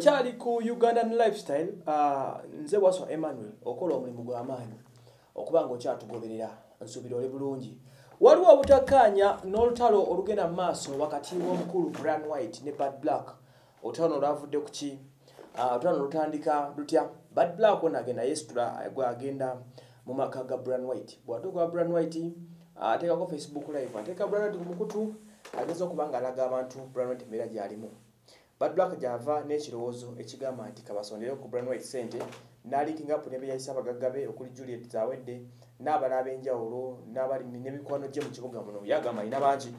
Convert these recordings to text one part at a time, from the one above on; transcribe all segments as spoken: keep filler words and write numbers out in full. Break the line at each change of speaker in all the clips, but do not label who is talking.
Okyali ku Ugandan lifestyle, uh, nze Waso Emmanuel okola omulimu gw'amaanyi okuba nga okyatugoberera nsuubira oli bulungi. Waliwo obutakkaanya n'olutalo olugenda mu maaso wakati w'omukulu Bryan White ne Bad Black. Olutalo lwavudde ku ki? Uh, olutalo lutandika lutya? Bad Black ono agenda yesitula agenda mu maka ga Bryan White. Bw'atuuka Bryan White ateekako Facebook live, ateeka Bryan White ku mukutu ageza okuba nga alaga abantu Bryan White embeera gy'alimu. Bad Black gy'ava n'ekirowoozo ekigamba nti kabasondere ku Bryan White sente n'alinkinga up n'embeera y'Ssaabagagga be okuli Juliet Zawedde n'abala ab'enjawulo n'abali n'emikwano gye mu kibuga muno yagamba alina bangi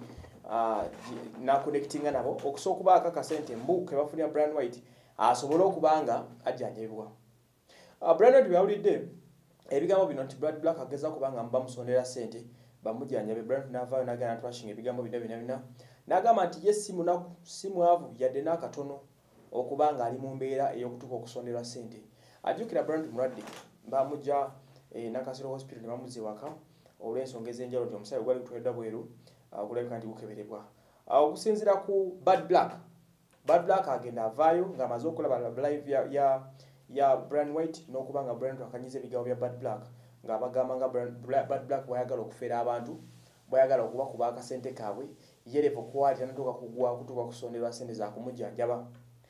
n'akonnekitinga nabo okusobola okubaako akasente mbu ke bafunira Bryan White asobole okuba nga ajjanjabibwa. Bryan White byawulidde ebigambo bino nti Bad Black ageza kuba nga bamusondera sente bamujjanjabe. Bryan n'avaayo n'agenda n'atwashinga ebigambo bino bina bina n'agamba nti ye si munaku si mwavu yadde n'akatono okuba nga ali mu mbeera ey'okutuuka okusonderwa sente. Ajjukira Bryan mulwadde bamujja e, Nakasero hospital ne bamuzza ewaka olw'ensonga ez'enjawulo nti omusaayi gwali gutoleddwa bweru okulabika nti gukeberebwa. Okusinziira ku Bad Black, Bad Black agenda avaayo ng'amaze okulaba live ya, ya, ya Bryan White n'okuba nga Bryan akanyiza ebigambo bya Bad Black ng'abagamba nga Bad Black bw'ayagala okufeera abantu, bw'ayagala okubakuba akasente kaabwe yerevo kwali tanatuuka kugwa kutuuka kusonderwa sente za kumujjanjaba.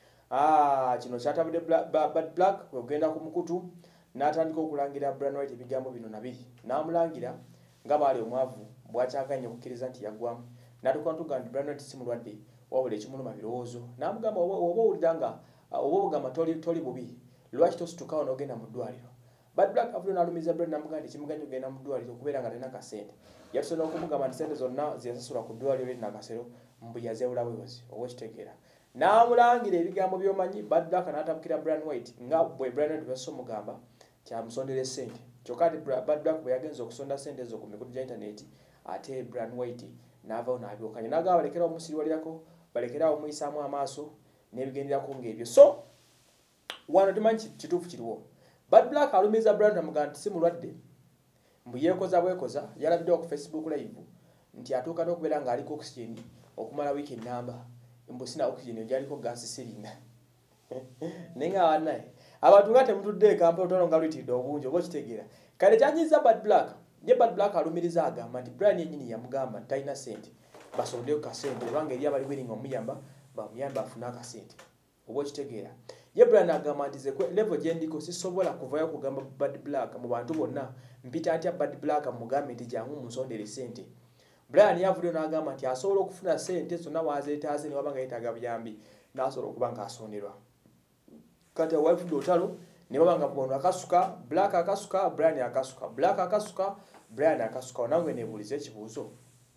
Ah, kino kyatabudde Bad Black ogenda ku mukutu n'atandika okulangira Bryan White ebigambo bino nabiri n'amulangira nga baali omwavu bw'akyaganya okukkiriza nti yagwamu n'atuuka ntuga nti Bryan White si mulwadde wabula ekimuluma birowoozo n'amugamba oba owulira nga oba obugamba toli toli bubi lwaki tositukawo n'ogenda mu ddwaliro. Bad Black avudde n'alumiza Bryan n'amugamba nti ekimuganya ogenda mu ddwaliro okubeera nga talina kasente. Yatusana okumugamba nti sente zonna ziyasasula ku ddwaliro lye Nakasero mbu yazewula bwebazi oba kitegeera. N'amulangira ebigambo by'omanyi. Bad Black n'atabukira Bryan White nga bwe Bryan White bw'asoose omugamba kyamusondera sente. Kyokka ati Bad Black bwe yagenza okusonda sente ezo ku mikutu gya intaneti ate Bryan White n'avaawo n'abyokanya n'agamba balekerawo omusiriwalirako balekerawo omuyisaamu amaaso n'ebigenderako ng'ebyo. So wano tumanyi kituufu kiriwo. Bad Black alumiza Bryan amugamba nti si mulwadde mbu yeekoza bwekoza yalabiddewo ku Facebook live nti atuuka n'okubeera ng'aliko oxygen okumala wiiki ennamba mbu sina oxygen gyaliko gaasi sirinda. Naye nga bannaye abantu nga temutudde e Kampala olutalo nga luyitiridde obungi oba okitegeera. Kale kyanyiza Bad Black, ye Bad Black alumiriza agamba nti Bryan yennyini yamugamba nti talina sente basondeyo kasente kubanga eri abali weringa omuyamba bamuyamba afune akasente oba okitegeera. Ye Bryan agamba nti ze level gye ndiko sisobola kuvayo kugamba Bad Black mu bantu bonna mpita ntya Bad Black mugambe nti jangu munsondere sente. Bryan yavudde n'agamba nti asobola okufuna sente zonna waazeetaaze ne wabanga yeetaaga buyambi n'asobola okuba ng'asonderwa. Kati awafudde olutalo ne babanga bono akasuka Black akasuka Bryan akasuka Black akasuka Bryan akasuka. Nange neebuuliza ekibuuzo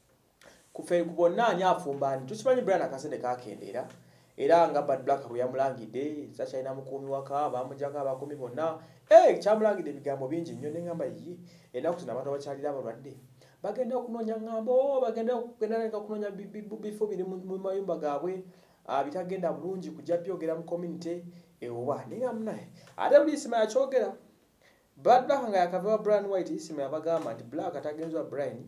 kufe ku bonna ani afumba nti tukimanyi Bryan akasente kakendeera era nga Bad Black bwe yamulangidde sakyalina mukuumi waka bamujjako abakuumi bonna eh kyamulangidde ebigambo bingi nnyo ne ngamba ye ennaku zino abantu abakyalira abalwadde bagenda okunoonya ngambo bagenda okugenda kunoonya bifo biri mu mayumba gaabwe bitagenda bulungi kujja byogera mu community ewa ninga munaye ate buli isima yakyogera. Bad Black nga yakava Bryan White isima yabagamba nti Black atagenzwa Bryan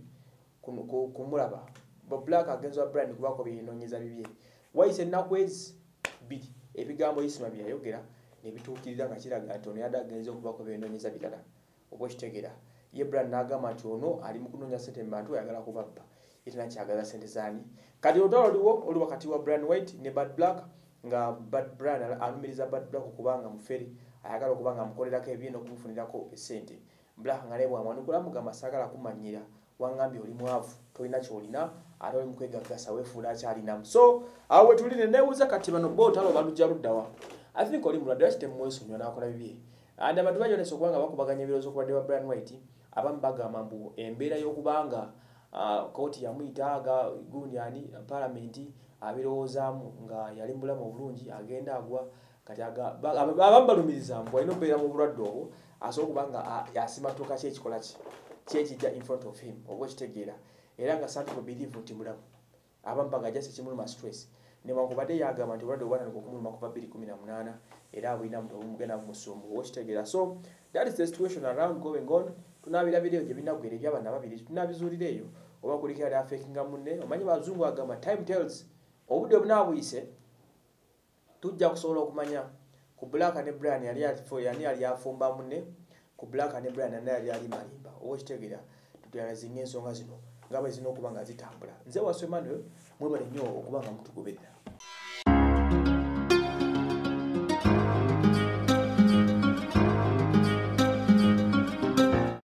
kumulaba Black agenzwa Bryan kubako binoonyeza bibye wayise ennaku ezi bbiri ebigambo isima byayogera ne bituukirira nga kiraga nti ono yadde agenze okubako binoonyeza birala oba okitegeera. Ye Bryan n'agamba nti ono ali mu kunoonya sente mu bantu ayagala kubabba ye tena kyagala sente zaani. Kati olutalo luliwo oli wakati wa Bryan White ne Bad Black nga Bad Bryan alumiriza Bad Black okubanga muferi ayagala okubanga amukolerako ebye n'okumufunirako esente. Black nga naye bwamwanukula mugamba saagala kumanyira wangambye oli mwavu tolina kyolina ate oli mukwegaggasa weefuula akyalinamu. So awo we tuli ne neebuuza kati bano bo olutalo balujja luddawa. I think oli mulwadde lwaki temumwesonyiwa n'akola bibye andi abantu bajonesa okuba nga bakubaganya ebirowoozo ku badde wa Bryan White abamu bagamba mbu embeera y'okubanga kooti yamuyita ga gundi ani palamenti abirowoozaamu nga yali mu bulamu obulungi agenda agwa kati abamu balumiriza mbu alina okubeera mu bulwadde obwo asobola okuba nga asimatuka ki ekikola ki kyekijja in front of him oba okitegeera era nga some people believe nti mulamu abamu baga just ekimuluma stress newankubadde yagamba nti obulwadde obwatandika okumuluma kuva bbiri kumi na munaana era bulina mugenda bumusumbu oba okitegeera. So that is the situation around going on. Tunaabirabira eyo gye binagwera eby'abaana babiri tunaabizuulira eyo oba kuliko yali afeekinga munne omanyi bazungu agamba time tells obudde obunaabuyise tujja kusobola okumanya ku Black ne Bryan yali yani yali afumba munne, ku Black ne Bryan yali yali ali malimba. Oba kitegeera tutuyanazinga ensonga zino nga bwe zino okuba nga zitambula. Nze waswe Emmanuel mwebale nnyo okuba nga mutugoberera.